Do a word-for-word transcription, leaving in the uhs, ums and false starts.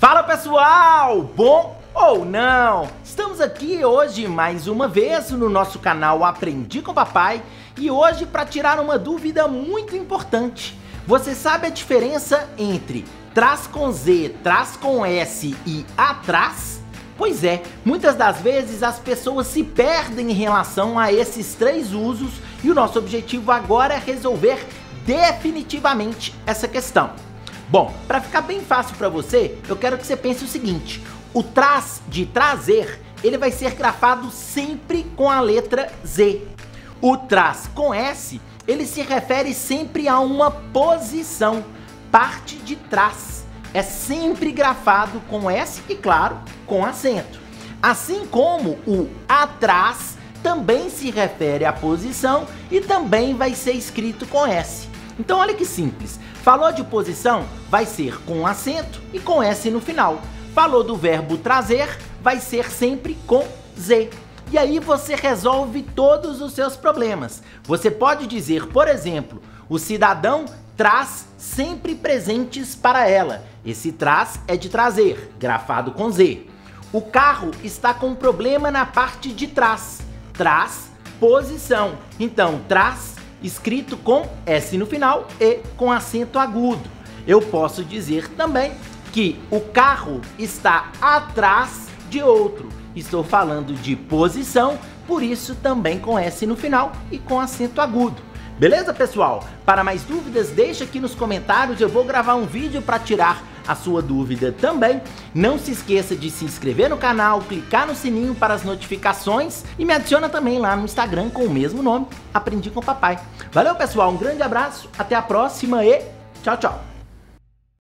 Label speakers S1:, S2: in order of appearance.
S1: Fala pessoal, bom ou não? Estamos aqui hoje mais uma vez no nosso canal Aprendi com Papai e hoje para tirar uma dúvida muito importante. Você sabe a diferença entre trás com Z, trás com S e atrás? Pois é, muitas das vezes as pessoas se perdem em relação a esses três usos e o nosso objetivo agora é resolver definitivamente essa questão. Bom, para ficar bem fácil para você, eu quero que você pense o seguinte: o trás de trazer, ele vai ser grafado sempre com a letra Z. O trás com S, ele se refere sempre a uma posição, parte de trás. É sempre grafado com S e, claro, com acento. Assim como o atrás também se refere à posição e também vai ser escrito com S. Então olha que simples, falou de posição, vai ser com acento e com S no final. Falou do verbo trazer, vai ser sempre com Z. E aí você resolve todos os seus problemas. Você pode dizer, por exemplo, o cidadão traz sempre presentes para ela. Esse traz é de trazer, grafado com Z. O carro está com problema na parte de trás. Trás, posição. Então, traz, escrito com S no final e com acento agudo. Eu posso dizer também que o carro está atrás de outro. Estou falando de posição, por isso também com S no final e com acento agudo. Beleza, pessoal? Para mais dúvidas, deixa aqui nos comentários, eu vou gravar um vídeo para tirar a sua dúvida também. Não se esqueça de se inscrever no canal, clicar no sininho para as notificações e me adiciona também lá no Instagram com o mesmo nome, Aprendi com Papai. Valeu, pessoal, um grande abraço, até a próxima e tchau, tchau!